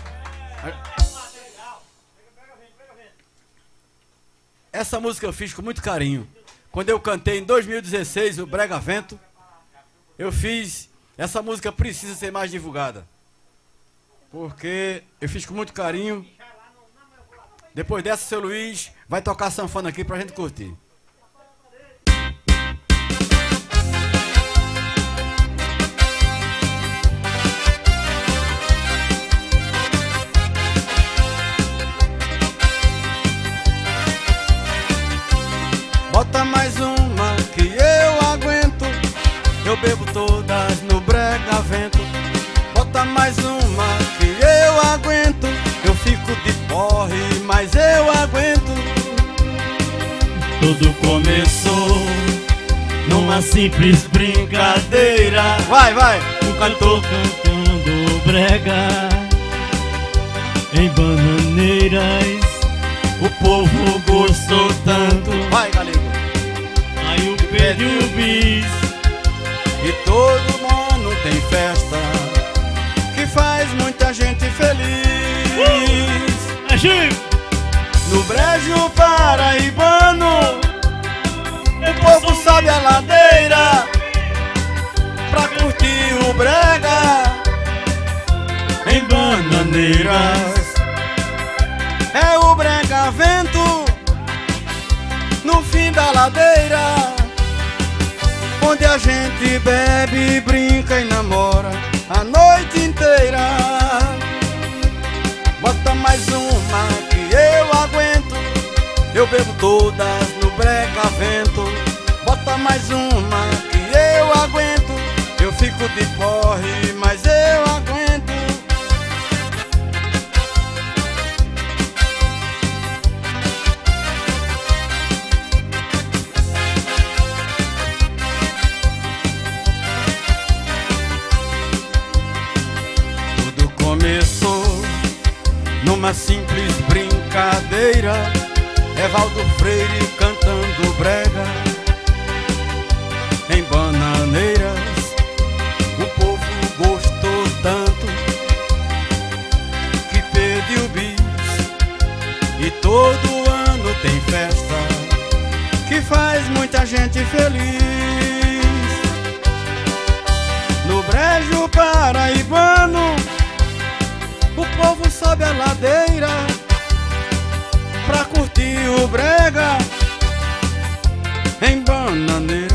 Essa música eu fiz com muito carinho. Quando eu cantei em dois mil e dezesseis o Brega Vento, eu fiz... Essa música precisa ser mais divulgada, porque eu fiz com muito carinho. Depois dessa, seu Luiz vai tocar sanfona aqui pra gente curtir. Bota mais uma que eu aguento, eu bebo todas no Brega Vento. Bota mais uma que eu aguento, eu fico de porre, mas eu aguento. Tudo começou numa simples brincadeira. Vai, vai! Um cantor cantando brega em Bananeiras. O povo gostou tanto. Vai, galego! Aí o Pedro e o Bis, e todo ano tem festa que faz muita gente feliz. uh! É Chico! No brejo paraibano, o povo sobe a ladeira pra curtir o brega em Bananeiras. É o Brega Vento no fim da ladeira, onde a gente bebe, brinca e namora a noite inteira. Bota mais uma que eu aguento, eu bebo todas no Brega Vento. Bota mais uma que eu aguento, eu fico de porre, mas eu aguento. Começou numa simples brincadeira, Evaldo Freire cantando brega. Em Bananeiras o povo gostou tanto que pediu bis, e todo ano tem festa que faz muita gente feliz. No brejo paraibano o povo sobe a ladeira pra curtir o brega. Em Bananeiras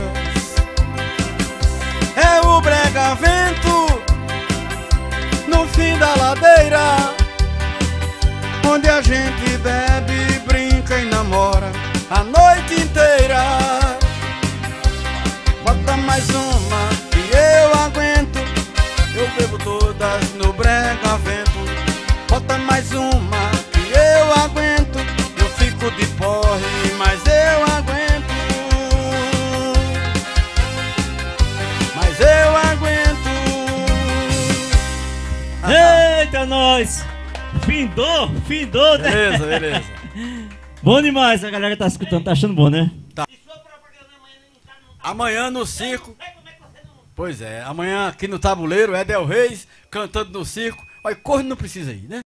é o brega vento no fim da ladeira, onde a gente bebe, brinca e namora a noite inteira. Bota mais uma que eu aguento, eu bebo todas no brega vento. Bota mais uma que eu aguento, eu fico de porre, mas eu aguento. Mas eu aguento. Eita, nós! Findou, findou, né? Beleza, beleza. Bom demais, a galera tá escutando, tá achando bom, né? Tá. Amanhã no circo. Pois é, amanhã aqui no tabuleiro, Edel Reis cantando no circo. Olha, corno não precisa ir, né?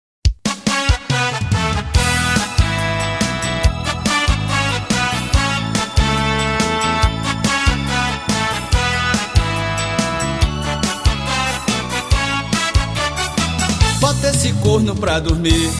Bota esse corno pra dormir.